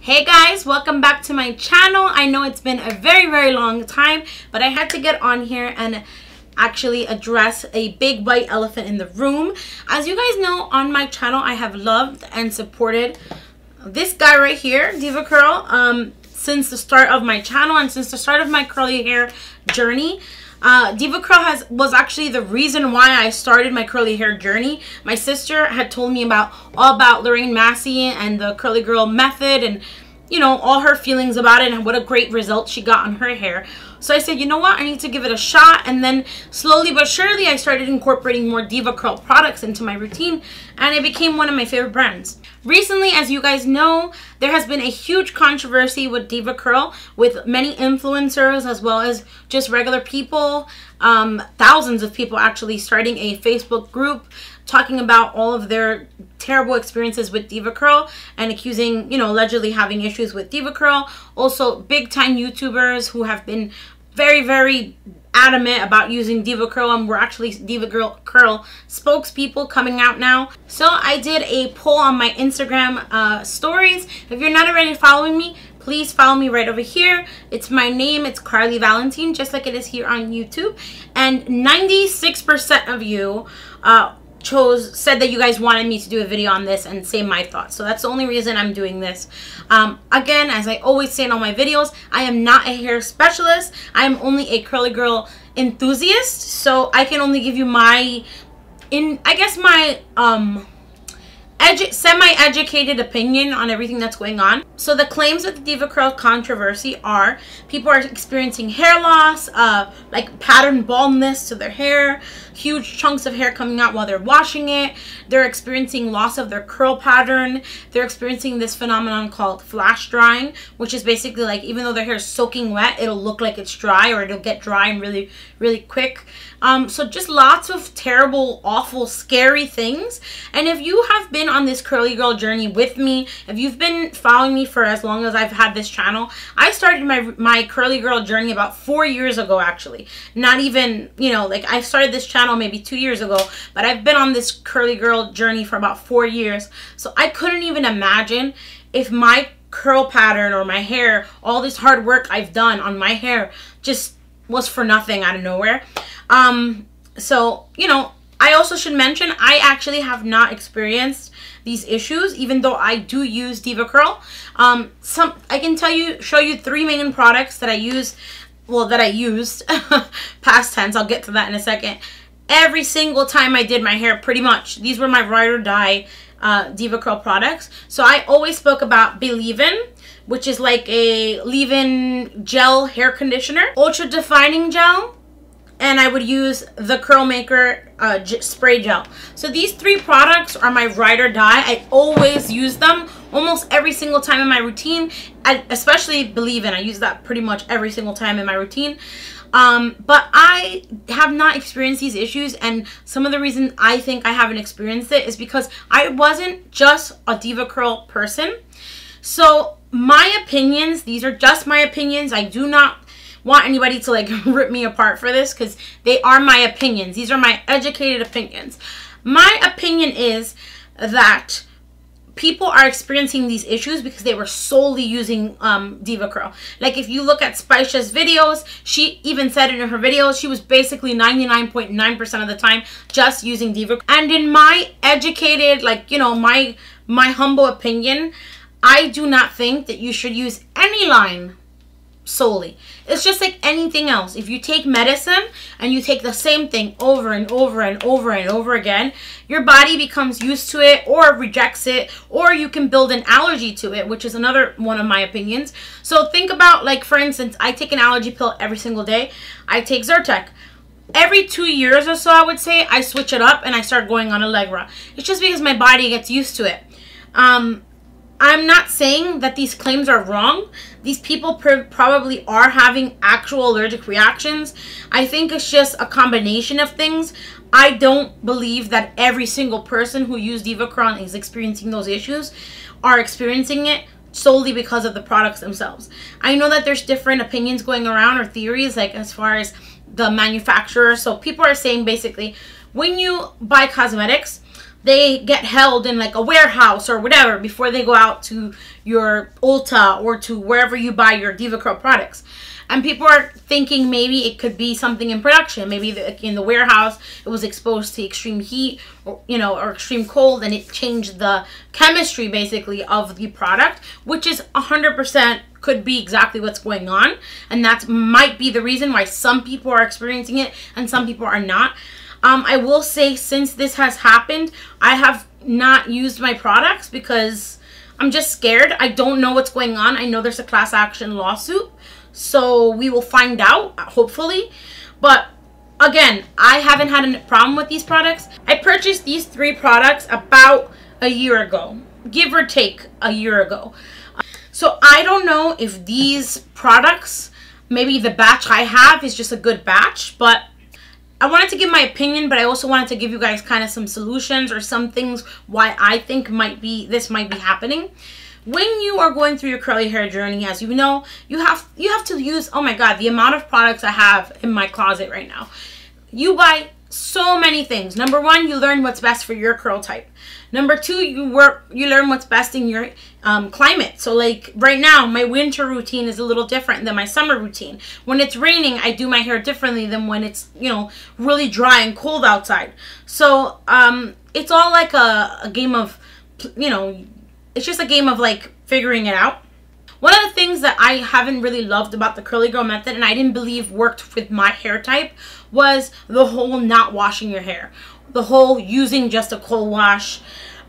Hey guys, welcome back to my channel. I know it's been a very long time, but I had to get on here and actually address a big white elephant in the room. As you guys know, on my channel I have loved and supported this guy right here, DevaCurl, since the start of my channel and since the start of my curly hair journey. DevaCurl was actually the reason why I started my curly hair journey. My sister had told me all about Lorraine Massey and the curly girl method, and you know, all her feelings about it and what a great result she got on her hair. So I said, you know what, I need to give it a shot. And then slowly but surely I started incorporating more DevaCurl products into my routine, and it became one of my favorite brands. Recently, as you guys know, there has been a huge controversy with DevaCurl, with many influencers as well as just regular people, thousands of people actually starting a Facebook group talking about all of their terrible experiences with DevaCurl and accusing, you know, allegedly having issues with DevaCurl. Also, big time YouTubers who have been very adamant about using DevaCurl, and we're actually DevaCurl spokespeople coming out now. So I did a poll on my Instagram stories. If you're not already following me, please follow me right over here. It's my name, it's Carly Valentine, just like it is here on YouTube. And 96% of you said that you guys wanted me to do a video on this and say my thoughts. So that's the only reason I'm doing this. Again, as I always say in all my videos, I am not a hair specialist. I am only a curly girl enthusiast. So I can only give you my semi-educated opinion on everything that's going on. So the claims of the DevaCurl controversy are people are experiencing hair loss, like pattern baldness to their hair, huge chunks of hair coming out while they're washing it. They're experiencing loss of their curl pattern. They're experiencing this phenomenon called flash drying, which is basically like, even though their hair is soaking wet, it'll look like it's dry, or it'll get dry and really quick. So just lots of terrible, awful, scary things. And if you have been on this curly girl journey with me, if you've been following me for as long as I've had this channel, I started my curly girl journey about 4 years ago, actually. Not even, you know, like I started this channel maybe 2 years ago, but I've been on this curly girl journey for about 4 years. So I couldn't even imagine if my curl pattern or my hair, all this hard work I've done on my hair just was for nothing out of nowhere. So, you know, I also should mention, I actually have not experienced these issues, even though I do use DevaCurl. I can show you 3 main products that I use, well, that I used, past tense, I'll get to that in a second, every single time I did my hair, pretty much. These were my ride or die DevaCurl products. So I always spoke about Believe-In, which is like a leave-in gel hair conditioner, ultra defining gel, and I would use the Curl Maker spray gel. So these 3 products are my ride or die. I always use them almost every single time in my routine, especially Believe-In. I use that pretty much every single time in my routine. But I have not experienced these issues, and some of the reason I think I haven't experienced it is because I wasn't just a DevaCurl person. So my opinions, these are just my opinions. I do not want anybody to like rip me apart for this, because they are my opinions. These are my educated opinions. My opinion is that people are experiencing these issues because they were solely using DevaCurl. Like if you look at Spice's videos, she even said it in her videos, she was basically 99.9% of the time just using DevaCurl. And in my educated, like, you know, my humble opinion, I do not think that you should use any line solely. It's just like anything else. If you take medicine and you take the same thing over and over and over and over again, your body becomes used to it or rejects it, or you can build an allergy to it, which is another one of my opinions. So think about, like, for instance, I take an allergy pill every single day. I take Zyrtec. Every 2 years or so, I would say, I switch it up and I start going on Allegra. It's just because my body gets used to it. I'm not saying that these claims are wrong. These people probably are having actual allergic reactions. I think it's just a combination of things. I don't believe that every single person who used DevaCurl and is experiencing those issues are experiencing it solely because of the products themselves. I know that there's different opinions going around, or theories, like as far as the manufacturer. So people are saying basically, when you buy cosmetics, they get held in like a warehouse or whatever before they go out to your Ulta or to wherever you buy your DevaCurl products. And people are thinking maybe it could be something in production. Maybe in the warehouse it was exposed to extreme heat, or or extreme cold, and it changed the chemistry basically of the product, which is 100% could be exactly what's going on. And that might be the reason why some people are experiencing it and some people are not. I will say, since this has happened, I have not used my products because I'm just scared. I don't know what's going on. I know there's a class action lawsuit, so we will find out, hopefully. But again, I haven't had a problem with these products. I purchased these 3 products about a year ago, give or take a year ago. So I don't know if these products, maybe the batch I have is just a good batch, but I wanted to give my opinion, but I also wanted to give you guys kind of some solutions or some things why I think this might be happening. When you are going through your curly hair journey, as you know, you have to use, oh my god, the amount of products I have in my closet right now. You buy so many things. Number 1, you learn what's best for your curl type. Number 2, you learn what's best in your climate. So like right now, my winter routine is a little different than my summer routine. When it's raining, I do my hair differently than when it's, really dry and cold outside. So it's all like a game of, it's just a game of like figuring it out. One of the things that I haven't really loved about the Curly Girl method, and I didn't believe worked with my hair type, was the whole not washing your hair. The whole using just a cold wash.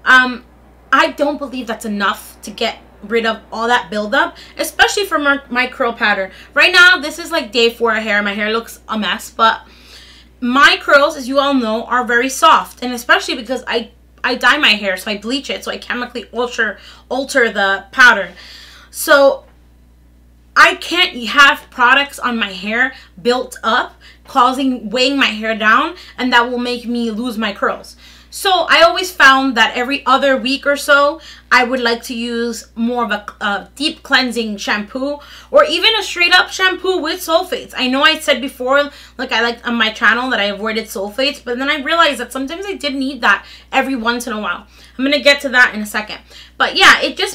I don't believe that's enough to get rid of all that buildup, especially for my curl pattern. Right now, this is like day 4 of hair. My hair looks a mess, but my curls, as you all know, are very soft, and especially because I dye my hair, so I bleach it, so I chemically alter the pattern. So I can't have products on my hair built up, weighing my hair down, and that will make me lose my curls. So I always found that every other week or so, I would like to use more of a deep cleansing shampoo, or even a straight up shampoo with sulfates. I know I said before, like I liked on my channel, that I avoided sulfates, but then I realized that sometimes I did need that every once in a while. I'm going to get to that in a second. But yeah,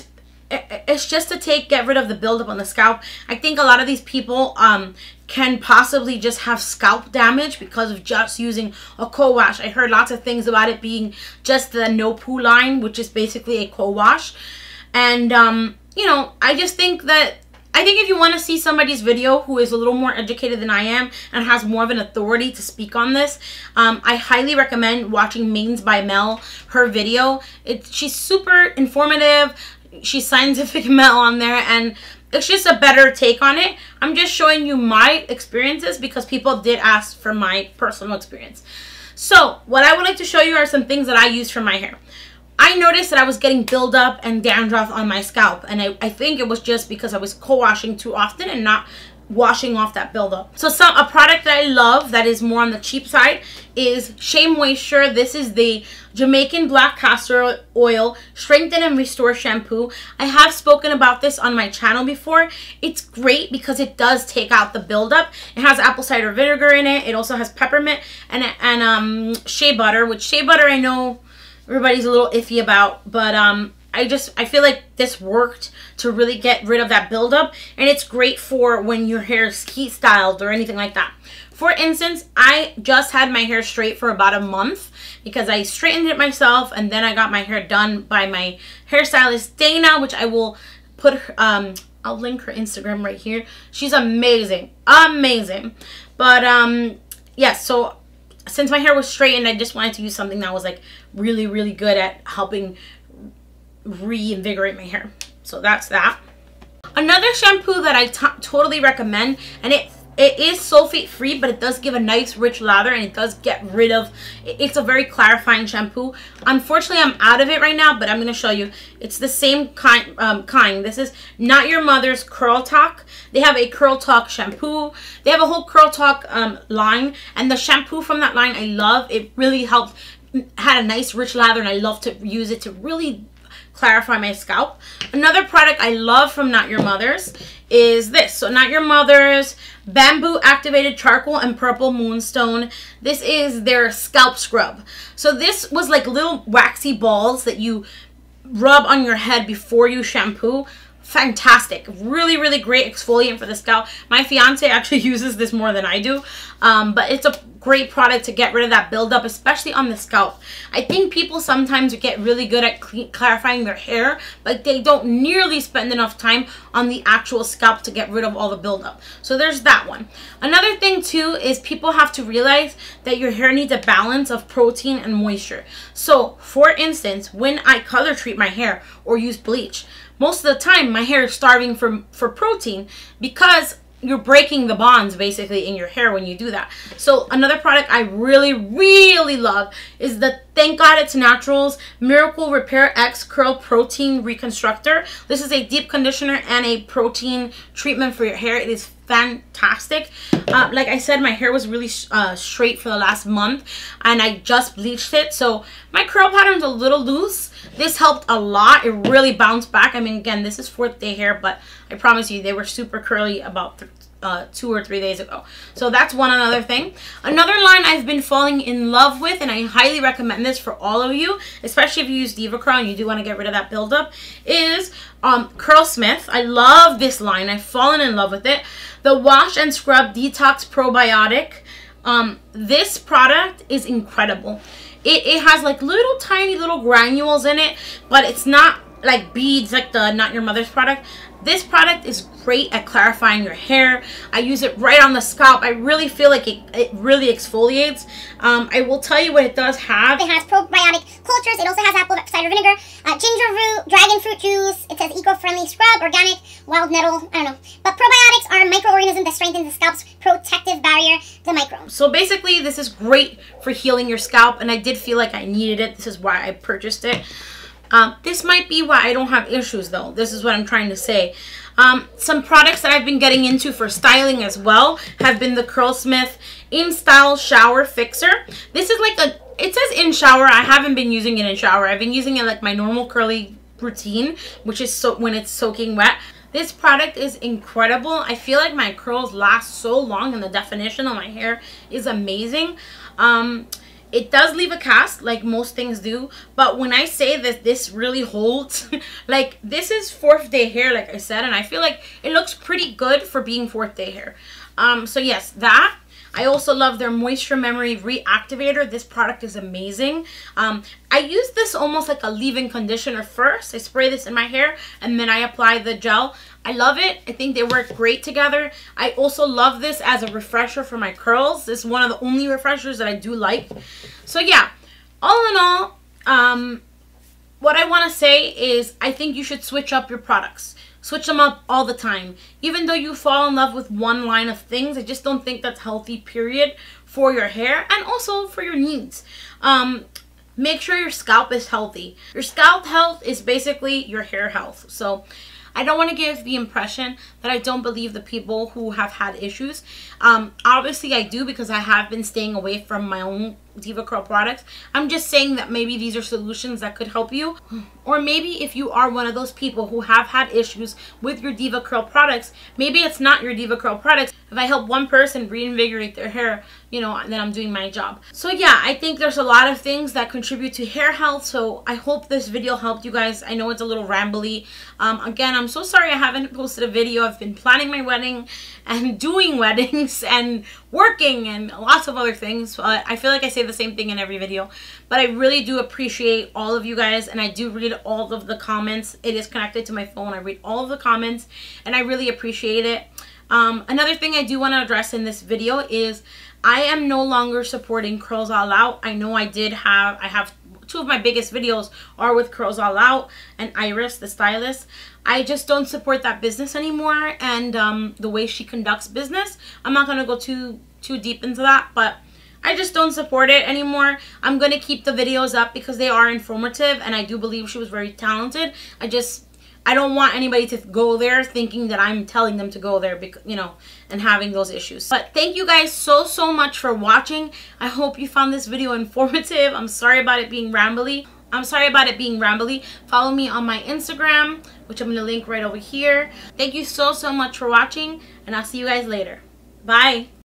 it's just to get rid of the buildup on the scalp. I think a lot of these people can possibly just have scalp damage because of just using a co-wash. I heard lots of things about it being just the no poo line, which is basically a co-wash. And I just think if you want to see somebody's video who is a little more educated than I am and has more of an authority to speak on this, I highly recommend watching Mains by Mel, her video. She's super informative. She's Scientific Mel on there, and it's just a better take on it. I'm just showing you my experiences because people did ask for my personal experience. So what I would like to show you are some things that I use for my hair. I noticed that I was getting buildup and dandruff on my scalp, and I think it was just because I was co-washing too often and not washing off that buildup. So a product that I love that is more on the cheap side is Shea Moisture. This is the Jamaican Black Castor Oil Strengthen and Restore Shampoo. I have spoken about this on my channel before. It's great because it does take out the buildup. It has apple cider vinegar in it. It also has peppermint and shea butter, which shea butter I know everybody's a little iffy about, but I feel like this worked to really get rid of that buildup, and it's great for when your hair is heat styled or anything like that. For instance, I just had my hair straight for about a month because I straightened it myself, and then I got my hair done by my hairstylist Dana, which I will put I'll link her Instagram right here. She's amazing, amazing. But yes, so since my hair was straightened, I just wanted to use something that was like really, really good at helping reinvigorate my hair. So that's that. Another shampoo that I totally recommend, and it is sulfate free, but it does give a nice rich lather, and it does get rid of, it's a very clarifying shampoo. Unfortunately, I'm out of it right now, but I'm going to show you. It's the same kind. This is Not Your Mother's Curl Talk. They have a Curl Talk shampoo. They have a whole Curl Talk line, and the shampoo from that line I love. It really helped, had a nice rich lather, and I love to use it to really clarify my scalp. Another product I love from Not Your Mother's is this. So Not Your Mother's Bamboo Activated Charcoal and Purple Moonstone. This is their scalp scrub. So this was like little waxy balls that you rub on your head before you shampoo. Fantastic. Really, really great exfoliant for the scalp. My fiance actually uses this more than I do. But it's a great product to get rid of that buildup, especially on the scalp. I think people sometimes get really good at clarifying their hair, but they don't nearly spend enough time on the actual scalp to get rid of all the buildup. So there's that one. Another thing too is people have to realize that your hair needs a balance of protein and moisture. So for instance, when I color treat my hair or use bleach, most of the time my hair is starving for protein because you're breaking the bonds basically in your hair when you do that. So another product I really, really love is the Thank God It's Naturals Miracle Repair X Curl Protein Reconstructor. This is a deep conditioner and a protein treatment for your hair. It is fantastic. Like I said, my hair was really straight for the last month and I just bleached it, so my curl pattern's a little loose. This helped a lot. It really bounced back. I mean, again, this is 4th day hair, but I promise you they were super curly about 2 or 3 days ago. So that's another thing. Another line I've been falling in love with, and I highly recommend this for all of you, especially if you use DevaCurl and you do want to get rid of that buildup, is Curlsmith. I love this line. I've fallen in love with it. The Wash and Scrub Detox Probiotic. This product is incredible. It has like little tiny little granules in it, but it's not like beads like the Not Your Mother's product. This product is great at clarifying your hair. I use it right on the scalp. I really feel like it really exfoliates. I will tell you what it does have. It has probiotic cultures. It also has apple cider vinegar, ginger root, dragon fruit juice. It says eco-friendly scrub, organic, wild nettle. I don't know. But probiotics are microorganisms that strengthen the scalp's protective barrier, the microbes. So basically, this is great for healing your scalp, and I did feel like I needed it. This is why I purchased it. This might be why I don't have issues though. This is what I'm trying to say. Some products that I've been getting into for styling as well have been the Curlsmith InStyle Shower Fixer. This is like it says in shower. I haven't been using it in shower. I've been using it like my normal curly routine, which is when it's soaking wet. This product is incredible. I feel like my curls last so long and the definition on my hair is amazing. It does leave a cast like most things do, but when I say that this really holds, like this is 4th day hair, like I said, and I feel like it looks pretty good for being 4th day hair. So yes, that. I also love their Moisture Memory Reactivator. This product is amazing. I use this almost like a leave-in conditioner first. I spray this in my hair and then I apply the gel. I love it. I think they work great together. I also love this as a refresher for my curls. This is one of the only refreshers that I do like. So yeah, all in all, what I want to say is I think you should switch up your products. Switch them up all the time. Even though you fall in love with one line of things, I just don't think that's healthy, period, for your hair and also for your needs. Make sure your scalp is healthy. Your scalp health is basically your hair health. So I don't want to give the impression that I don't believe the people who have had issues. Obviously I do, because I have been staying away from my own DevaCurl products. I'm just saying that maybe these are solutions that could help you. Or maybe if you are one of those people who have had issues with your DevaCurl products, maybe it's not your DevaCurl products. If I help one person reinvigorate their hair, you know, then I'm doing my job. So yeah, I think there's a lot of things that contribute to hair health. So I hope this video helped you guys. I know it's a little rambly. Again, I'm so sorry I haven't posted a video. I've been planning my wedding and doing weddings and working and lots of other things. I feel like I say the same thing in every video, but I really do appreciate all of you guys, and I do read all of the comments. It is connected to my phone. I read all of the comments and I really appreciate it. Another thing I do want to address in this video is I am no longer supporting Curls All Out. I know I have two of my biggest videos are with Curls All Out and Iris, the stylist. I just don't support that business anymore, and the way she conducts business. I'm not going to go too deep into that, but I just don't support it anymore. I'm going to keep the videos up because they are informative, and I do believe she was very talented. I don't want anybody to go there thinking that I'm telling them to go there, because, you know, and having those issues. But thank you guys so much for watching. I hope you found this video informative. I'm sorry about it being rambly. I'm sorry about it being rambly. Follow me on my Instagram, which I'm going to link right over here. Thank you so much for watching, and I'll see you guys later. Bye.